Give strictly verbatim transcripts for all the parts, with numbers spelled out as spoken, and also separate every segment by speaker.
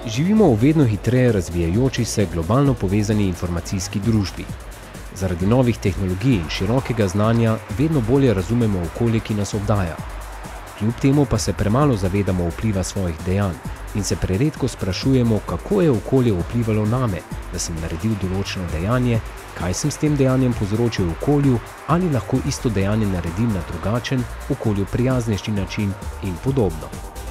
Speaker 1: Živimo v vedno hitreje razvijajoči se globalno povezani informacijski družbi. Zaradi novih tehnologij in širokega znanja vedno bolje razumemo okolje, ki nas obdaja. Kljub temu pa se premalo zavedamo vpliva svojih dejanj in se preredko sprašujemo, kako je okolje vplivalo name, da sem naredil določeno dejanje, kaj sem s tem dejanjem povzročil okolju, ali lahko isto dejanje naredim na drugačen, okolju prijaznejši način in podobno.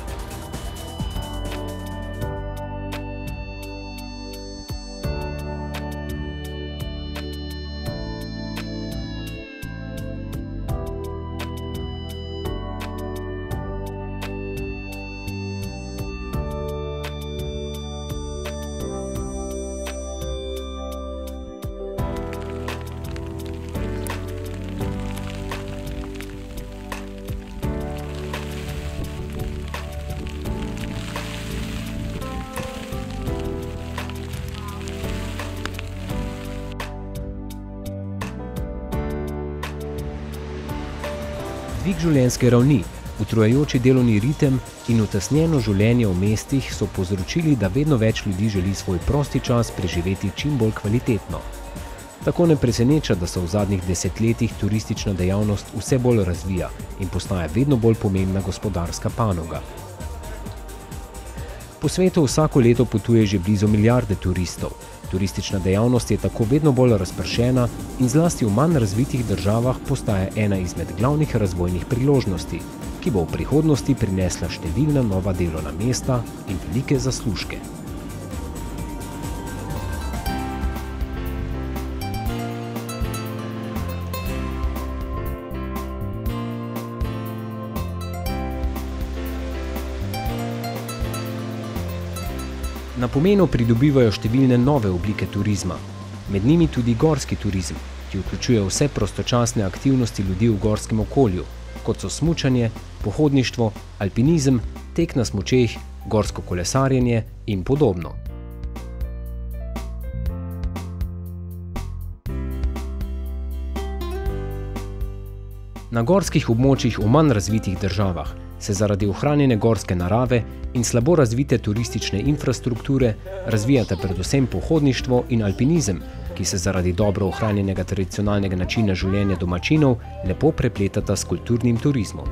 Speaker 1: Dvig življenjske ravni, utrujajoči delovni ritem in utesnjeno življenje v mestih so povzročili, da vedno več ljudi želi svoj prosti čas preživeti čim bolj kvalitetno. Tako ne preseneča, da se v zadnjih desetletjih turistična dejavnost vse bolj razvija in postaja vedno bolj pomembna gospodarska panoga. Po svetu vsako leto potuje že blizu milijarde turistov. Turistična dejavnost je tako vedno bolj razpršena in zlasti v manj razvitih državah postaja ena izmed glavnih razvojnih priložnosti, ki bo v prihodnosti prinesla številna nova delovna mesta in velike zaslužke. Na pomenu pridobivajo številne nove oblike turizma, med njimi tudi gorski turizem, ki vključuje vse prostočasne aktivnosti ljudi v gorskem okolju, kot so smučanje, pohodništvo, alpinizem, tek na smučeh, gorsko kolesarjenje in podobno. Na gorskih območjih v manj razvitih državah se zaradi ohranjene gorske narave in slabo razvite turistične infrastrukture razvijata predvsem pohodništvo in alpinizem, ki se zaradi dobro ohranjenega tradicionalnega načina življenja domačinov lepo prepletata s kulturnim turizmom.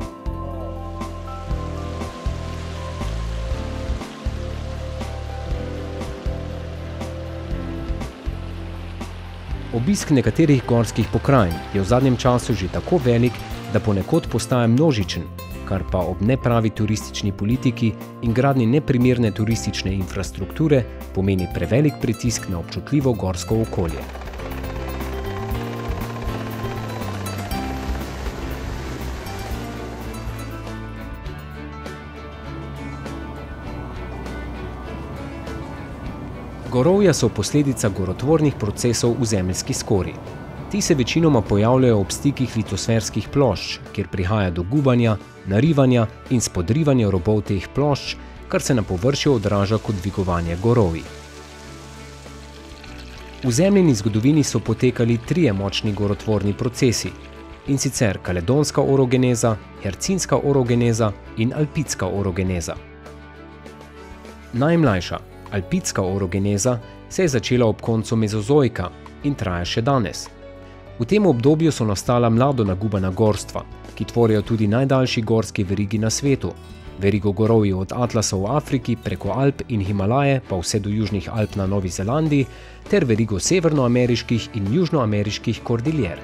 Speaker 1: Obisk nekaterih gorskih pokrajin je v zadnjem času že tako velik, da ponekod postaja množičen, kar pa ob nepravi turistični politiki in gradnji neprimerne turistične infrastrukture pomeni prevelik pritisk na občutljivo gorsko okolje. Gorovja so posledica gorotvornih procesov v zemeljski skori. Ti se večinoma pojavljajo ob stikih litosferskih plošč, kjer prihaja do gubanja, narivanja in spodrivanja robov teh plošč, kar se na površju odraža kot dvigovanje gorovij. V zemljini zgodovini so potekali trije močni gorotvorni procesi, in sicer kaledonska orogeneza, hercinska orogeneza in alpitska orogeneza. Najmlajša, alpitska orogeneza, se je začela ob koncu mezozoika in traja še danes. V tem obdobju so nastala mlado nagubana gorstva, ki tvorijo tudi najdaljši gorski verigi na svetu, verigo gorovij od Atlasa v Afriki preko Alp in Himalaje pa vse do južnih Alp na Novi Zelandiji ter verigo severnoameriških in južnoameriških kordiljer.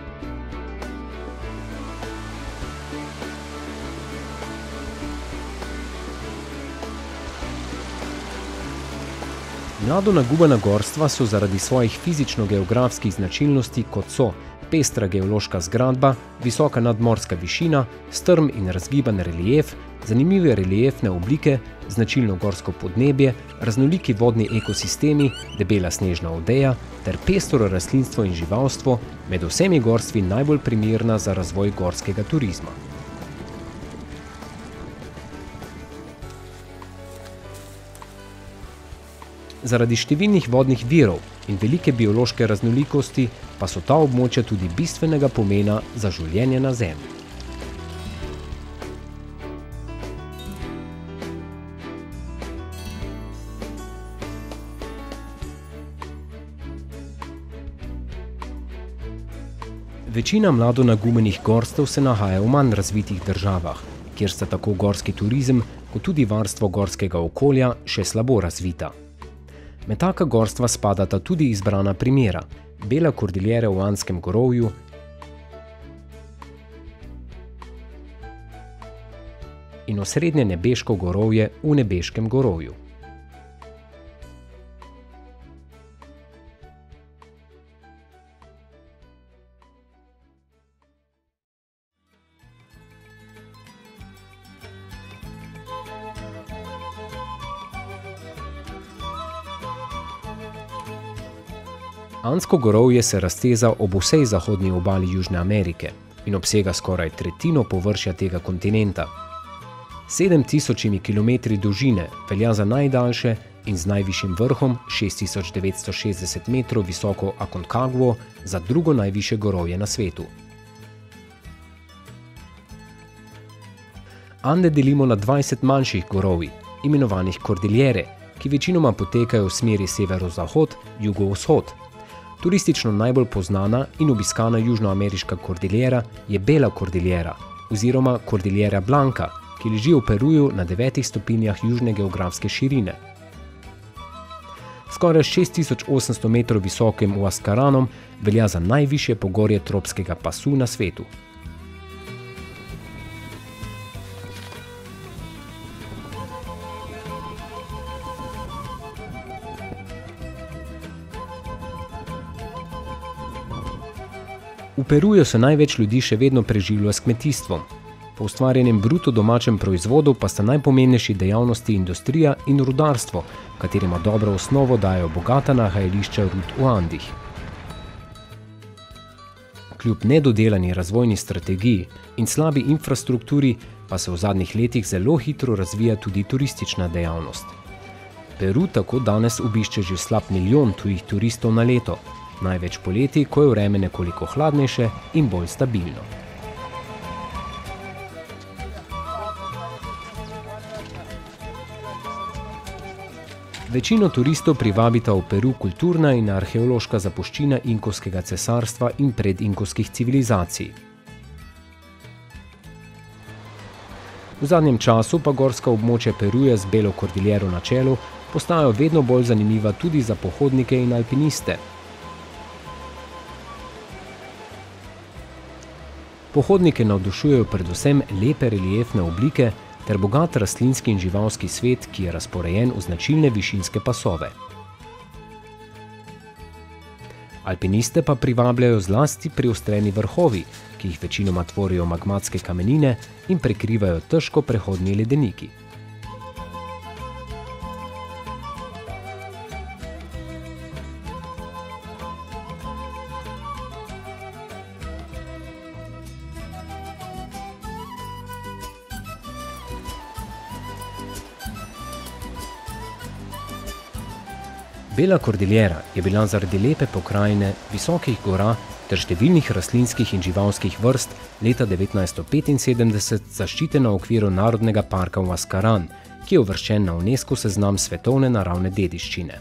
Speaker 1: Mlado nagubana gorstva so zaradi svojih fizično-geografskih značilnosti, kot so pestra geološka zgradba, visoka nadmorska višina, strm in razgiban relief, zanimive reliefne oblike, značilno gorsko podnebje, raznoliki vodni ekosistemi, debela snežna odeja ter pestro rastlinstvo in živalstvo, med vsemi gorstvi najbolj primerna za razvoj gorskega turizma. Zaradi številnih vodnih virov in velike biološke raznolikosti pa so ta območja tudi bistvenega pomena za življenje na Zemlji. Večina mladonagumenih gorstev se nahaja v manj razvitih državah, kjer sta tako gorski turizem kot tudi varstvo gorskega okolja še slabo razvita. Med taka gorstva spadata tudi izbrana primera, Bela kordiljera v Andskem gorovju in osrednje Nebeško gorovje v Nebeškem gorovju. Andsko gorovje se razteza ob vsej zahodni obali Južne Amerike in obsega skoraj tretjino površja tega kontinenta. sedem tisoč kilometri dolžine velja za najdaljše in z najvišjim vrhom šest tisoč devetsto šestdeset metrov visoko Aconcagua za drugo najvišje gorovje na svetu. Ande delimo na dvajset manjših gorovij, imenovanih kordiljere, ki večinoma potekajo v smeri severozahod, jugovzhod. Turistično najbolj poznana in obiskana južnoameriška kordiljera je Bela kordiljera oziroma Kordiljera Blanca, ki leži v Peruju na devetih stopinjah južne geografske širine. Skoraj šest tisoč osemsto metrov visokim Huascaranom velja za najvišje pogorje tropskega pasu na svetu. V Peruju se največ ljudi še vedno preživlja s kmetijstvom. Po ustvarjenem bruto domačem proizvodu pa sta najpomembnejši dejavnosti industrija in rudarstvo, katerima dobro osnovo dajo bogata nahajališča rud v Andih. Kljub nedodelani razvojni strategiji in slabi infrastrukturi pa se v zadnjih letih zelo hitro razvija tudi turistična dejavnost. Peru tako danes obišče že slab milijon tujih turistov na leto, največ poleti, ko je vreme nekoliko hladnejše in bolj stabilno. Večino turistov privabita v Peru kulturna in arheološka zapuščina inkovskega cesarstva in predinkovskih civilizacij. V zadnjem času pa gorska območja Peruja z Belo kordiljero na čelu postajajo vedno bolj zanimiva tudi za pohodnike in alpiniste. Pohodnike navdušujejo predvsem lepe reliefne oblike ter bogat rastlinski in živalski svet, ki je razporejen v značilne višinske pasove. Alpiniste pa privabljajo zlasti priostreni vrhovi, ki jih večinoma tvorijo magmatske kamenine in prekrivajo težko prehodni ledeniki. Bela kordiljera je bila zaradi lepe pokrajine, visokih gora ter številnih rastlinskih in živalskih vrst leta devetnajststo petinsedemdeset zaščitena v okviru Narodnega parka Huascaran, ki je uvrščen na UNESCO seznam svetovne naravne dediščine.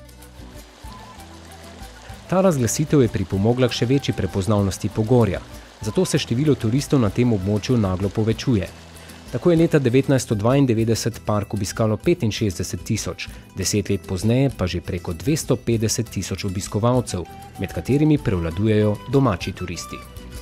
Speaker 1: Ta razglasitev je pripomogla k še večji prepoznavnosti pogorja, zato se število turistov na tem območju naglo povečuje. Tako je leta devetnajststo dvaindevetdeset park obiskalo petinšestdeset tisoč, deset let pozneje pa že preko dvesto petdeset tisoč obiskovalcev, med katerimi prevladujejo domači turisti.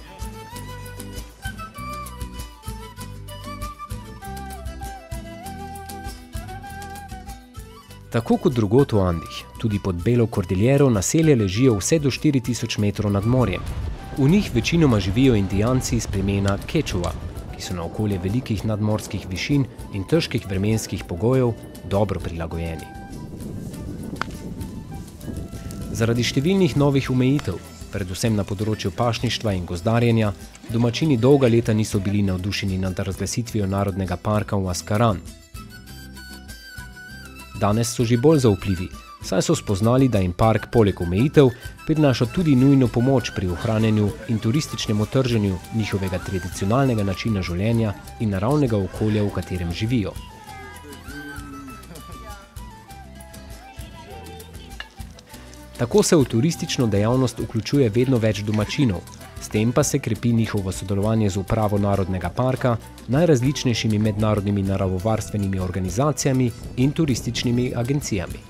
Speaker 1: Tako kot drugod v Andih, tudi pod Belo kordiljero naselja ležijo vse do štiri tisoč metrov nad morjem. V njih večinoma živijo indijanci iz plemena Quechua, ki so na okolje velikih nadmorskih višin in težkih vremenskih pogojev dobro prilagojeni. Zaradi številnih novih omejitev, predvsem na področju pašništva in gozdarjenja, domačini dolga leta niso bili navdušeni nad razglasitvijo Narodnega parka Huascaran. Danes so že bolj zaupljivi, saj so spoznali, da jim park poleg omejitev prinaša tudi nujno pomoč pri ohranjanju in turističnem trženju njihovega tradicionalnega načina življenja in naravnega okolja, v katerem živijo. Tako se v turistično dejavnost vključuje vedno več domačinov, s tem pa se krepi njihovo sodelovanje z upravo Narodnega parka, najrazličnejšimi mednarodnimi naravovarstvenimi organizacijami in turističnimi agencijami.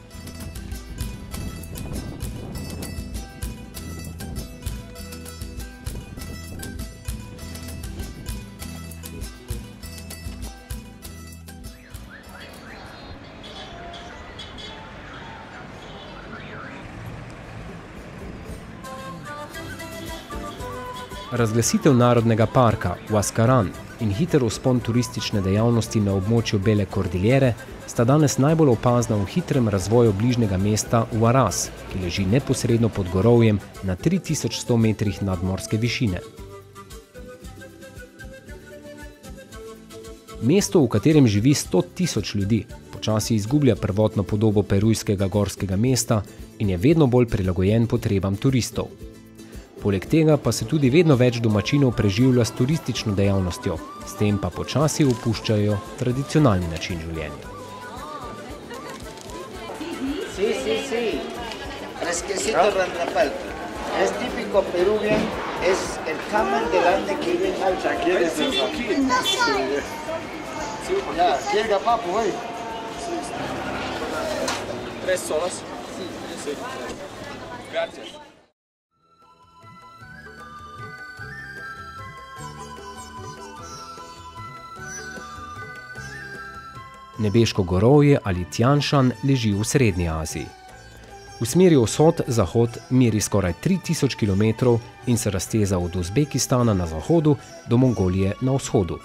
Speaker 1: Razglasitev Narodnega parka Huascarán in hiter vzpon turistične dejavnosti na območju Bele Kordilere sta danes najbolj opazna v hitrem razvoju bližnjega mesta Huaraz, ki leži neposredno pod gorovjem na tri tisoč sto metrih nadmorske višine. Mesto, v katerem živi sto tisoč ljudi, počasi izgublja prvotno podobo perujskega gorskega mesta in je vedno bolj prilagojen potrebam turistov. Poleg tega pa se tudi vedno več domačinov preživlja s turistično dejavnostjo, s tem pa počasi opuščajo tradicionalni način življenja.
Speaker 2: Sí, sí, sí. Fresquecito Randrapalco. Es típico peruvian, es el jamón del ande que vive en alta. ¿Quieres eso? Ya, llega papu, güey.
Speaker 3: Tres solas. Sí. Gracias.
Speaker 1: Nebeško gorovje ali Tianshan leži v Srednji Aziji. V smeri vzhod-zahod meri skoraj tri tisoč kilometrov in se razteza od Uzbekistana na zahodu do Mongolije na vzhodu.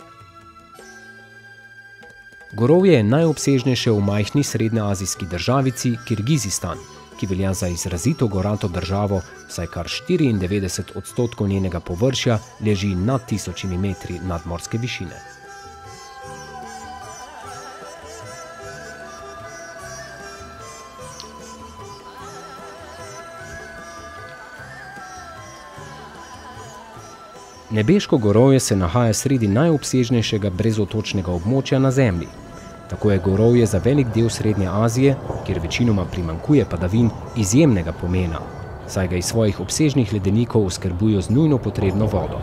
Speaker 1: Gorovje je najobsežnejše v majhni srednjeazijski državici Kirgizistan, ki velja za izrazito gorato državo, saj kar štiriindevetdeset odstotkov njenega površja leži nad tisočimi metri nadmorske višine. Nebeško gorovje se nahaja sredi najobsežnejšega brezotočnega območja na Zemlji. Tako je gorovje za velik del Srednje Azije, kjer večinoma primanjkuje padavin, izjemnega pomena, saj ga iz svojih obsežnih ledenikov oskrbujo z nujno potrebno vodo.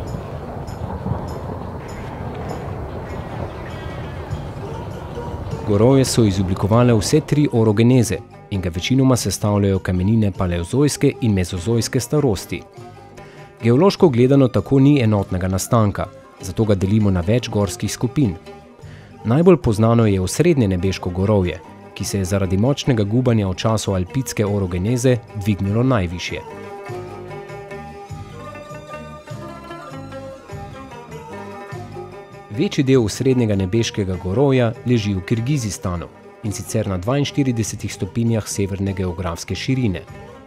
Speaker 1: Gorovje so izoblikovale vse tri orogeneze in ga večinoma sestavljajo kamenine paleozojske in mezozojske starosti. Geološko gledano tako ni enotnega nastanka, zato ga delimo na več gorskih skupin. Najbolj poznano je osrednje nebeško gorovje, ki se je zaradi močnega gubanja v času alpidske orogeneze dvignilo najvišje. Večji del osrednjega nebeškega gorovja leži v Kirgizistanu, in sicer na dvainštiridesetih stopinjah severne geografske širine.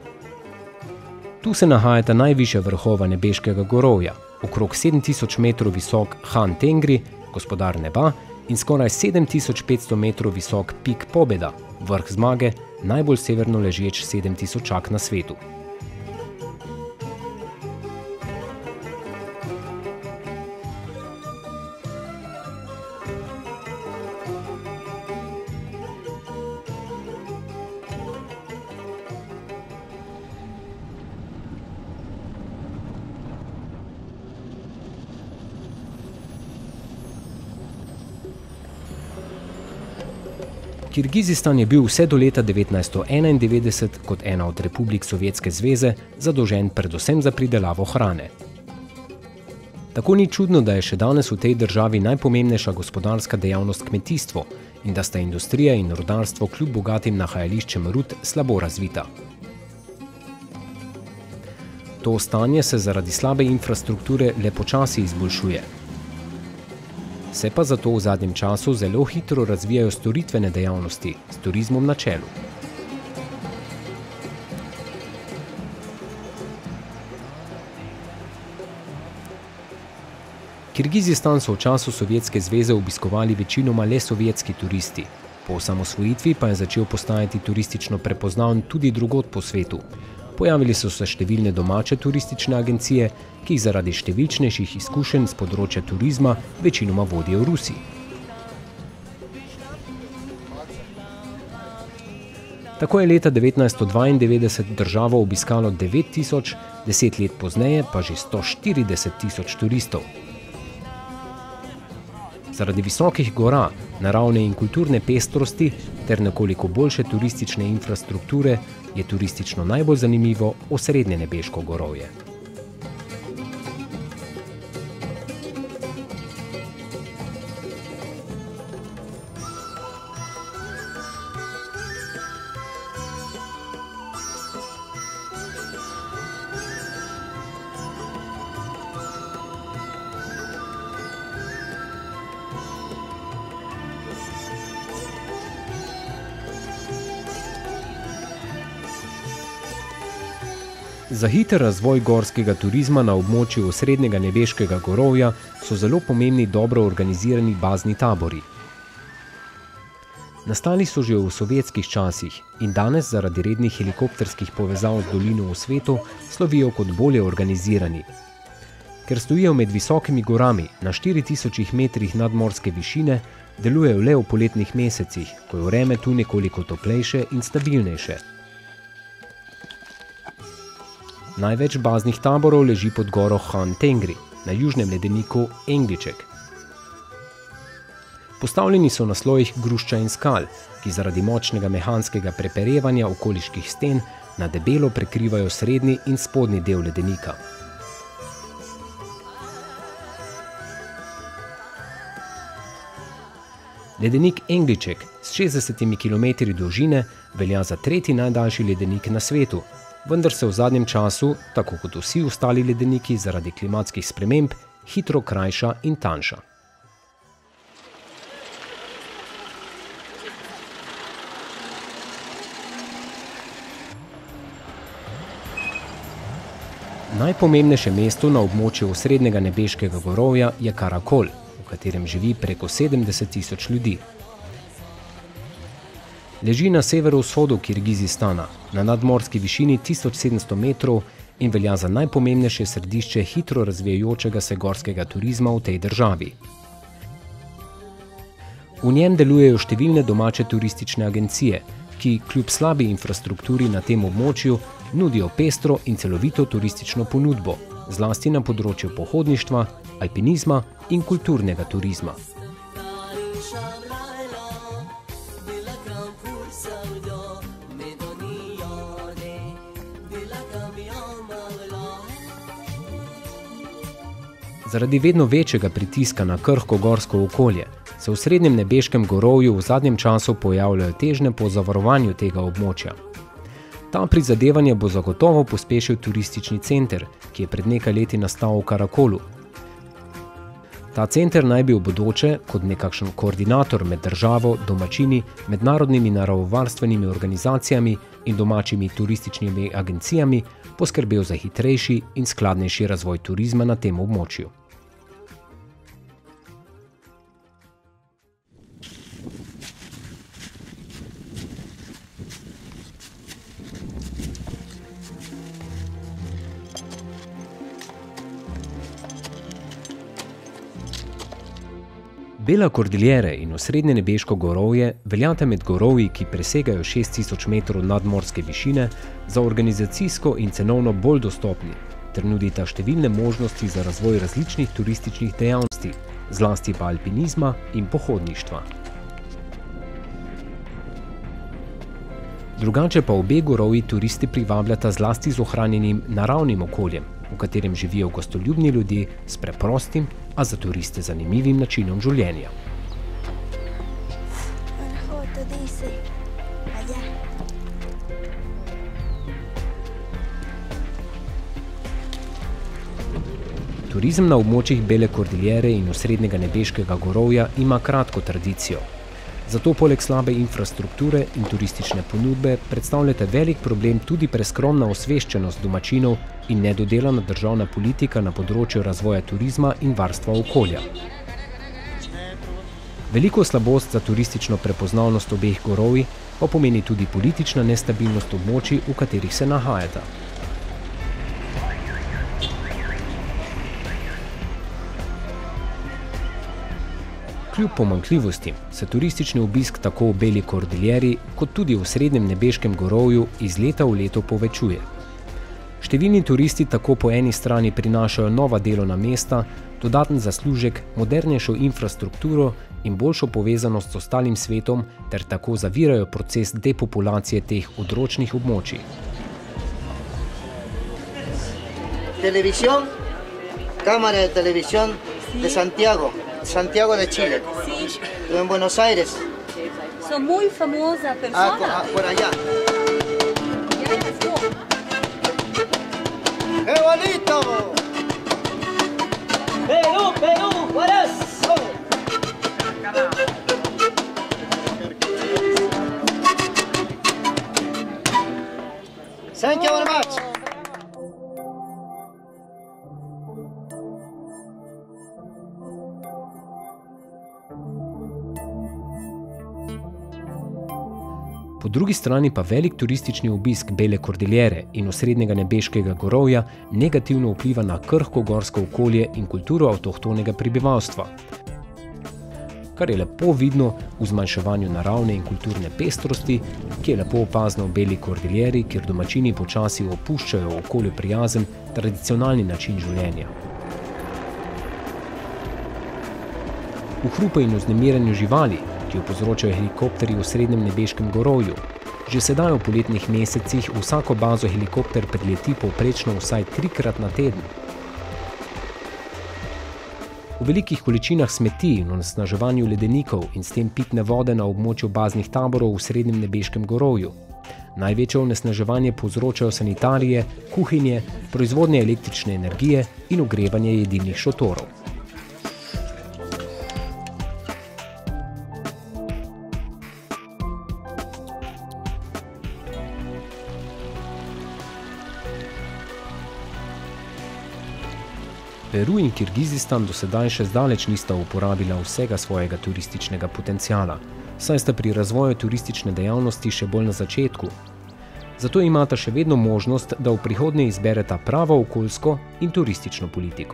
Speaker 1: Tu se nahajata najvišja vrhova nebeškega gorovja, okrog sedem tisoč metrov visok Han Tengri, gospodar neba, in skoraj sedem tisoč petsto metrov visok Pik Pobeda, vrh zmage, najbolj severno ležeč sedemtisočak na svetu. Kirgizistan je bil vse do leta devetnajststo enaindevetdeset kot ena od republik Sovjetske zveze zadolžen predvsem za pridelavo hrane. Tako ni čudno, da je še danes v tej državi najpomembnejša gospodarska dejavnost kmetijstvo in da sta industrija in rudarstvo kljub bogatim nahajališčem rud slabo razvita. To stanje se zaradi slabe infrastrukture le počasi izboljšuje. Se pa zato v zadnjem času zelo hitro razvijajo storitvene dejavnosti s turizmom na čelu. Kirgizistan so v času Sovjetske zveze obiskovali večinoma le sovjetski turisti. Po osamosvojitvi pa je začel postajati turistično prepoznaven tudi drugod po svetu. Pojavili so se številne domače turistične agencije, ki jih zaradi številčnejših izkušenj z področja turizma večinoma vodijo Rusi. Tako je leta devetnajststo dvaindevetdeset državo obiskalo devet tisoč, deset let pozneje pa že sto štirideset tisoč turistov. Zaradi visokih gora, naravne in kulturne pestrosti ter nekoliko boljše turistične infrastrukture je turistično najbolj zanimivo osrednje nebeško gorovje. Za hiter razvoj gorskega turizma na območju osrednjega nebeškega gorovja so zelo pomembni dobro organizirani bazni tabori. Nastali so že v sovjetskih časih in danes zaradi rednih helikopterskih povezav z dolino v svetu slovijo kot bolje organizirani. Ker stojijo med visokimi gorami na štiri tisoč metrih nadmorske višine, delujejo le v poletnih mesecih, ko je vreme tu nekoliko toplejše in stabilnejše. Največ baznih taborov leži pod goro Han Tengri, na južnem ledeniku Engliček. Postavljeni so na slojih grušča in skal, ki zaradi močnega mehanskega preperevanja okoliških sten na debelo prekrivajo srednji in spodnji del ledenika. Ledenik Engliček s šestdesetimi kilometri dolžine velja za tretji najdaljši ledenik na svetu, vendar se v zadnjem času, tako kot vsi ostali ledeniki zaradi klimatskih sprememb, hitro krajša in tanjša. Najpomembnejše mesto na območju osrednjega nebeškega gorovja je Karakol, v katerem živi preko sedemdeset tisoč ljudi. Leži na severovzhodu Kirgizistana, na nadmorski višini tisoč sedemsto metrov in velja za najpomembnejše središče hitro razvijajočega se gorskega turizma v tej državi. V njem delujejo številne domače turistične agencije, ki kljub slabi infrastrukturi na tem območju nudijo pestro in celovito turistično ponudbo, zlasti na področju pohodništva, alpinizma in kulturnega turizma. Zaradi vedno večjega pritiska na krhko gorsko okolje se v srednjem nebeškem gorovju v zadnjem času pojavljajo težnje po zavarovanju tega območja. Ta prizadevanje bo zagotovo pospešil turistični center, ki je pred nekaj leti nastal v Karakolu. Ta center naj bi v bodoče, kot nekakšen koordinator med državo, domačini, mednarodnimi naravovarstvenimi organizacijami in domačimi turističnimi agencijami, poskrbel za hitrejši in skladnejši razvoj turizma na tem območju. Bela Kordiljere in osrednje nebeško gorovje veljata med gorovji, ki presegajo šest tisoč metrov nadmorske višine, za organizacijsko in cenovno bolj dostopni, ter nudita številne možnosti za razvoj različnih turističnih dejavnosti, zlasti pa alpinizma in pohodništva. Drugače pa obe gorovji turisti privabljata zlasti z ohranjenim naravnim okoljem, v katerem živijo gostoljubni ljudje s preprostim, a za turiste zanimivim načinom življenja. Turizem na območjih Bele Kordiljere in osrednjega nebeškega gorovja ima kratko tradicijo. Zato poleg slabe infrastrukture in turistične ponudbe predstavljate velik problem tudi preskromna osveščenost domačinov in nedodelana državna politika na področju razvoja turizma in varstva okolja. Veliko slabost za turistično prepoznavnost obeh gorovij pa pomeni tudi politična nestabilnost območij, v katerih se nahajata. Kljub pomanjkljivostim se turistični obisk tako v Beli Kordiljeri kot tudi v Srednjem Nebeškem gorovju iz leta v leto povečuje. Številni turisti tako po eni strani prinašajo nova delovna mesta, dodaten zaslužek, modernejšo infrastrukturo in boljšo povezanost s ostalim svetom ter tako zavirajo proces depopulacije teh odročnih območij.
Speaker 2: Televisión, cámara de televisión de Santiago, Santiago de Chile.
Speaker 4: Sí.
Speaker 2: En Buenos Aires.
Speaker 4: Son muy famosas
Speaker 2: Ah,
Speaker 4: personas.
Speaker 2: ah, por allá.
Speaker 4: Ya, so.
Speaker 2: ¡Qué bonito! Perú, Perú, Huaraz. Thank you very much.
Speaker 1: Po drugi strani pa velik turistični obisk Bele Kordiljere in Osrednjega Nebeškega gorovja negativno vpliva na krhko gorsko okolje in kulturo avtohtonega prebivalstva, kar je lepo vidno v zmanjševanju naravne in kulturne pestrosti, ki je lepo opazna v Beli Kordiljeri, kjer domačini počasi opuščajo okolju prijazen tradicionalni način življenja. V hrupu in vznemiranju živali, ki jo povzročajo helikopterji v Srednjem Nebeškem gorovju, že sedaj v poletnih mesecih vsako bazo helikopter predleti povprečno vsaj trikrat na teden. V velikih količinah smeti in onesnaževanju ledenikov in s tem pitne vode na območju baznih taborov v Srednjem Nebeškem gorovju. Največje onesnaževanje povzročajo sanitarije, kuhinje, proizvodnje električne energije in ogrevanje jedilnih šotorov. Peru in Kirgizistan do sedaj še zdaleč nista uporabila vsega svojega turističnega potenciala, saj sta pri razvoju turistične dejavnosti še bolj na začetku. Zato imata še vedno možnost, da v prihodnje izbereta pravo okoljsko in turistično politiko.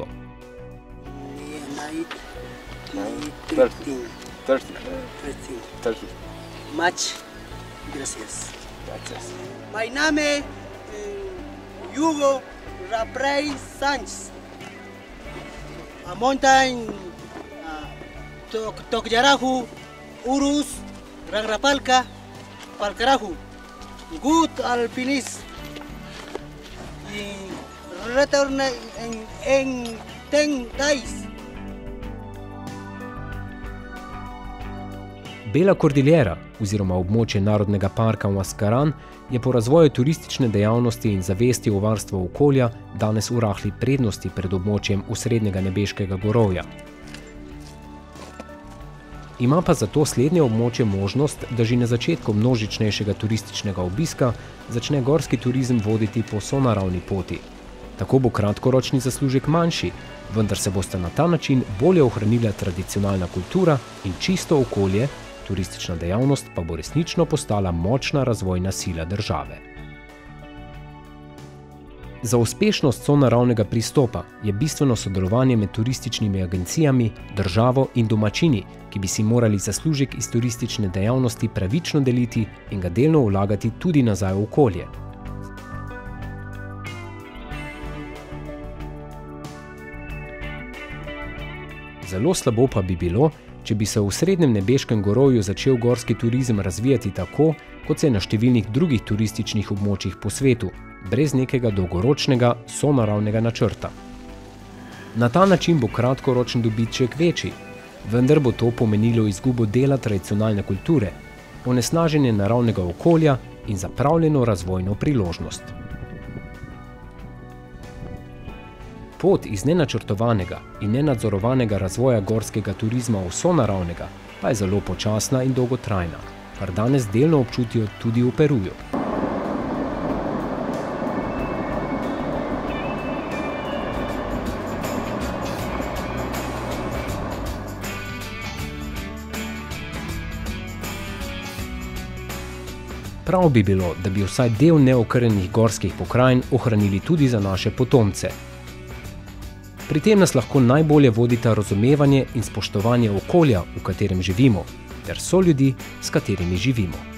Speaker 5: Much gracias. My name is Hugo Raprey Sánchez. A mountain, uh, Tokjarahu, Urus, Ragrapalka, Palkarahu, good alpinist. Y retorna en, en ten days.
Speaker 1: Bela Kordiljera, oziroma območje Narodnega parka Huascarán, je po razvoju turistične dejavnosti in zavesti o varstvu okolja danes v rahli prednosti pred območjem Osrednjega Nebeškega gorovja. Ima pa zato slednje območje možnost, da že na začetku množičnejšega turističnega obiska začne gorski turizem voditi po sonaravni poti. Tako bo kratkoročni zaslužek manjši, vendar se bosta na ta način bolje ohranila tradicionalna kultura in čisto okolje, turistična dejavnost pa bo resnično postala močna razvojna sila države. Za uspešnost sonaravnega pristopa je bistveno sodelovanje med turističnimi agencijami, državo in domačini, ki bi si morali zaslužek iz turistične dejavnosti pravično deliti in ga delno vlagati tudi nazaj v okolje. Zelo slabo pa bi bilo, če bi se v Srednjem Nebeškem gorovju začel gorski turizem razvijati tako, kot se je na številnih drugih turističnih območjih po svetu, brez nekega dolgoročnega sonaravnega načrta. Na ta način bo kratkoročen dobiček večji, vendar bo to pomenilo izgubo dela tradicionalne kulture, onesnaženje naravnega okolja in zapravljeno razvojno priložnost. Pot iz nenačrtovanega in nenadzorovanega razvoja gorskega turizma v sonaravnega pa je zelo počasna in dolgotrajna, kar danes delno občutijo tudi v Peruju. Prav bi bilo, da bi vsaj del neokrnjenih gorskih pokrajin ohranili tudi za naše potomce. Pri tem nas lahko najbolje vodita razumevanje in spoštovanje okolja, v katerem živimo, ter soljudi, s katerimi živimo.